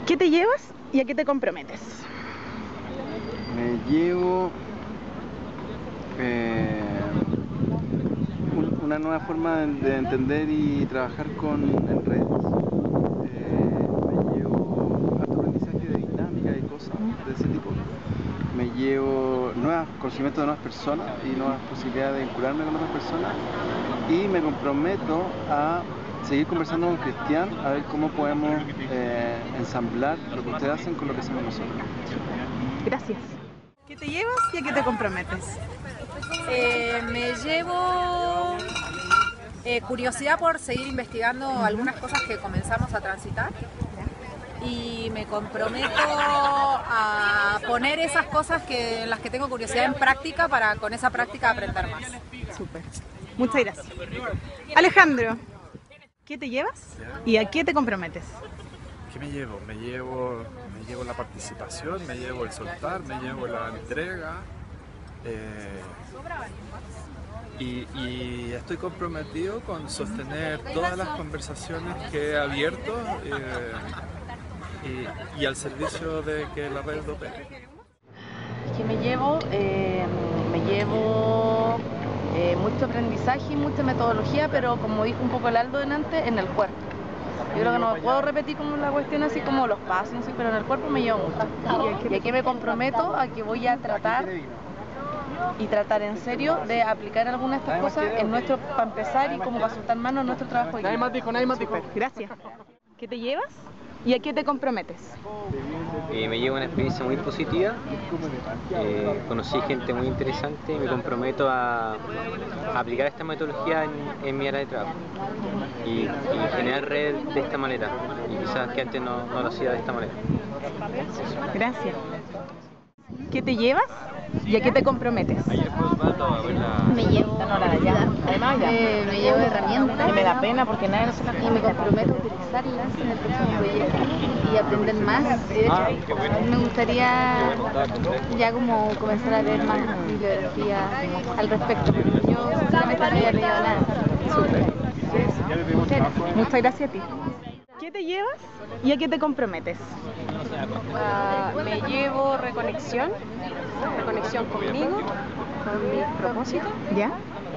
¿Qué te llevas y a qué te comprometes? Me llevo una nueva forma de entender y trabajar en redes. Me llevo harto aprendizaje de dinámica y cosas de ese tipo. Me llevo conocimiento de nuevas personas y nuevas posibilidades de vincularme con otras personas. Y me comprometo a seguir conversando con Cristian a ver cómo podemos ensamblar lo que ustedes hacen con lo que hacemos nosotros. Gracias. ¿Qué te llevas y a qué te comprometes? Me llevo curiosidad por seguir investigando algunas cosas que comenzamos a transitar y me comprometo a poner esas cosas en las que tengo curiosidad en práctica para con esa práctica aprender más. Súper. Muchas gracias. Alejandro, ¿qué te llevas y a qué te comprometes? ¿Qué me llevo? Me llevo la participación, me llevo el soltar, me llevo la entrega y estoy comprometido con sostener todas las conversaciones que he abierto y al servicio de que la red opere. ¿Qué me llevo? Mucho aprendizaje y mucha metodología, pero como dijo un poco el Aldo delante, en el cuerpo. Yo creo que no puedo repetir como la cuestión así como los pasos, no sé, pero en el cuerpo me llevo mucho. Y aquí me comprometo a que voy a tratar en serio de aplicar algunas de estas cosas en nuestro, para empezar y como para soltar mano en nuestro trabajo. Nadie más dijo. Gracias. ¿Qué te llevas y a qué te comprometes? Me llevo una experiencia muy positiva, conocí gente muy interesante y me comprometo a aplicar esta metodología en mi área de trabajo y generar red de esta manera, y quizás que antes no lo hacía de esta manera. Gracias. ¿Qué te llevas y a qué te comprometes? Me llevo me llevo herramientas Y me da pena porque nadie no se las y me comprometo a utilizarlas en el próximo proyecto y aprender más. De hecho, me gustaría ya como comenzar a leer más bibliografía al respecto. Yo sinceramente no había leído nada. Muchas gracias a ti. ¿Qué te llevas y a qué te comprometes? Me llevo reconexión conmigo, con mis propósitos. ¿Ya?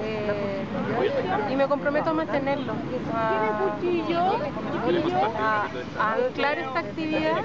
Y me comprometo a mantenerlo, a anclar esta actividad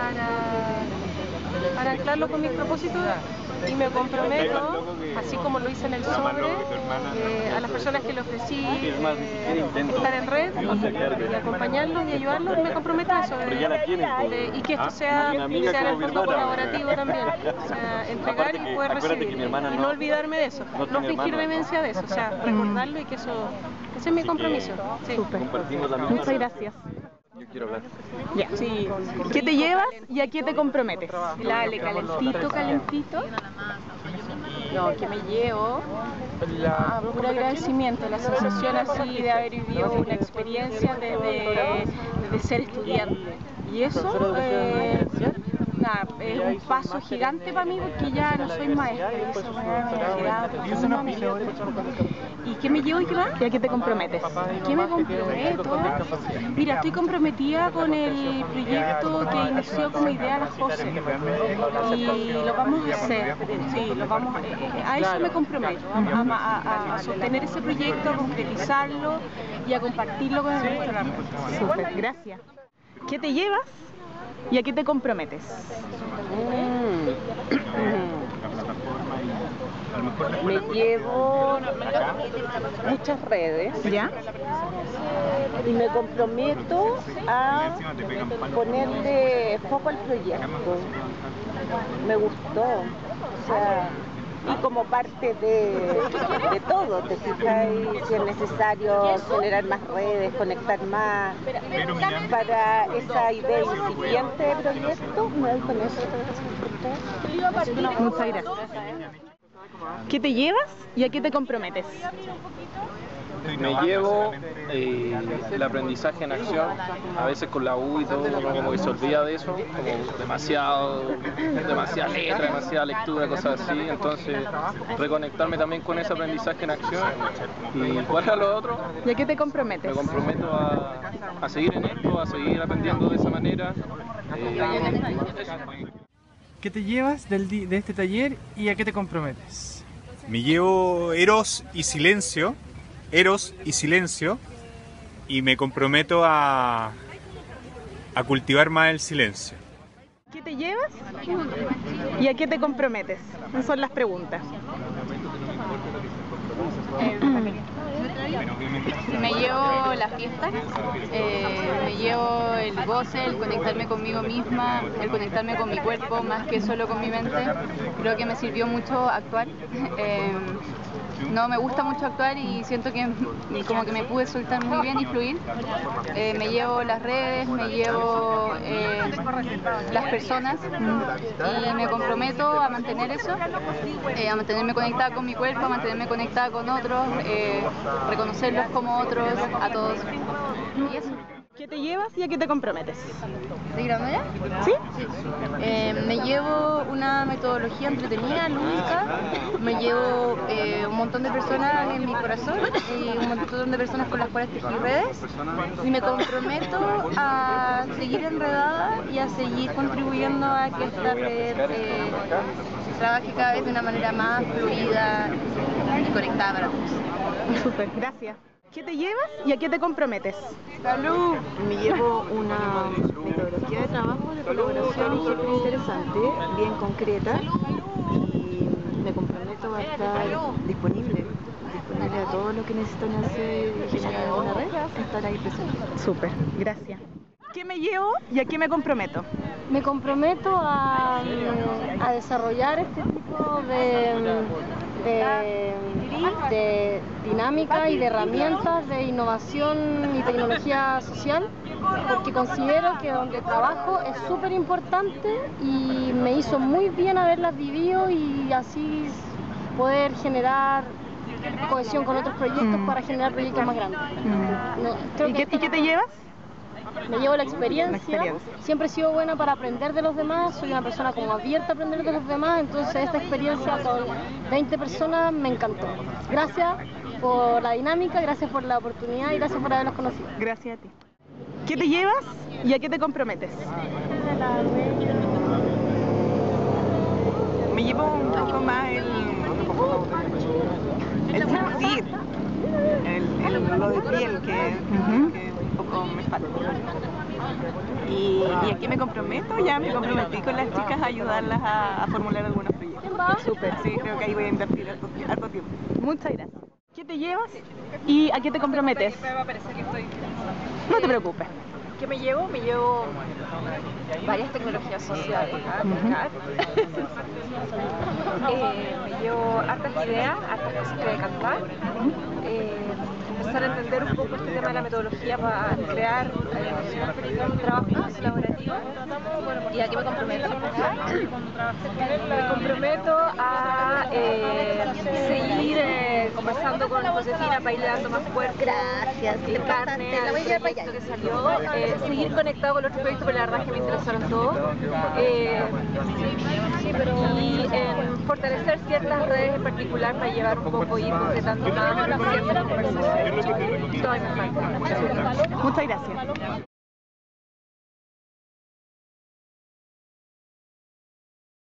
para anclarlo con mis propósitos, y me comprometo, así como lo hice en el sobre, a las personas que le ofrecí estar en red y acompañarlos y ayudarlos, me comprometo a eso, y que esto sea en el fondo colaborativo también, o sea, entregar y poder recibir, y no olvidarme de eso, no fingir demencia de eso, o sea, recordarlo, y que ese es mi compromiso. Sí. Súper. Muchas gracias. Yo quiero hablar. Ya. Sí. ¿Qué te llevas y a qué te comprometes? Dale, calentito. No, que me llevo un agradecimiento, la sensación así de haber vivido una experiencia de ser estudiante. Y eso es un paso gigante para mí, porque ya no soy maestra y eso me ha generado profundamente. ¿Y qué me llevo y qué más? ¿Y a qué te comprometes? ¿Qué me comprometo? Mira, estoy comprometida con el proyecto que inició como idea la José, y lo vamos a hacer, sí, a eso me comprometo, a sostener ese proyecto, a concretizarlo y a compartirlo con el resto de la red. Súper, gracias. ¿Qué te llevas y a qué te comprometes? Me llevo muchas redes. ¿Ya? Y me comprometo a ponerle foco al proyecto. Me gustó, o sea, y como parte de todo, te fijas, si es necesario generar más redes, conectar más, para esa idea incipiente de proyecto, me doy con eso. Muchas gracias. ¿Qué te llevas y a qué te comprometes? Me llevo el aprendizaje en acción. A veces con la U y todo uno como que se olvida de eso, como demasiada letra, demasiada lectura, cosas así. Entonces reconectarme también con ese aprendizaje en acción. ¿Y cuál era lo otro? ¿Y a qué te comprometes? Me comprometo a seguir en esto, a seguir aprendiendo de esa manera. ¿Qué te llevas de este taller y a qué te comprometes? Me llevo Eros y silencio, y me comprometo a cultivar más el silencio. ¿Qué te llevas y a qué te comprometes? Esas son las preguntas. Me llevo la fiesta, me llevo el goce, el conectarme conmigo misma, el conectarme con mi cuerpo más que solo con mi mente. Creo que me sirvió mucho actuar. No me gusta mucho actuar y siento que como que me pude soltar muy bien y fluir. Me llevo las redes, me llevo las personas y me comprometo a mantener eso, a mantenerme conectada con mi cuerpo, a mantenerme conectada con otros, reconocerlos como otros, a todos. Y eso. ¿Qué te llevas y a qué te comprometes? ¿Estoy grabando ya? ¿Sí? Me llevo una metodología entretenida, lúdica, me llevo un montón de personas en mi corazón y un montón de personas con las cuales tejí redes y me comprometo a seguir enredada y a seguir contribuyendo a que esta red trabaje cada vez de una manera más fluida y conectada para todos. Súper, gracias. ¿Qué te llevas y a qué te comprometes? ¡Salud! Me llevo una metodología de trabajo, de colaboración súper interesante, bien concreta, y me comprometo a estar disponible a todo lo que necesitan hacer y generar una red, estar ahí presente. Súper, gracias. ¿Qué me llevo y a qué me comprometo? Me comprometo a desarrollar este tipo de dinámica y de herramientas de innovación y tecnología social, porque considero que donde trabajo es súper importante y me hizo muy bien haberlas vivido y así poder generar cohesión con otros proyectos para generar proyectos más grandes. ¿Y qué te llevas? Me llevo la experiencia. Siempre he sido buena para aprender de los demás, soy una persona como abierta a aprender de los demás, entonces esta experiencia con 20 personas me encantó. Gracias por la dinámica, gracias por la oportunidad y gracias por haberlos conocido. Gracias a ti. ¿Qué te llevas y a qué te comprometes? Me llevo un poco más el sentir, lo de piel que un poco me falta. ¿Y a qué me comprometo? Ya me comprometí con las chicas a ayudarlas a formular algunos proyectos. Súper. Sí, creo que ahí voy a invertir harto tiempo. Muchas gracias. ¿Qué te llevas y a qué te comprometes? No te preocupes. ¿Qué me llevo? Me llevo varias tecnologías sociales a aplicar. Me llevo hartas ideas, hartas cosas que cantar. Empezar a entender un poco este tema de la metodología para crear trabajos colaborativos. ¿Y aquí me comprometo? Me comprometo a seguir conversando con Josefina para irle dando más fuerza y carne al proyecto que salió. Seguir conectado con los otros proyectos, pero la verdad es que me interesaron todos. Y fortalecer ciertas redes en particular para llevar un poco, ir concretando más ciertas conversaciones. Todo me falta. Muchas gracias.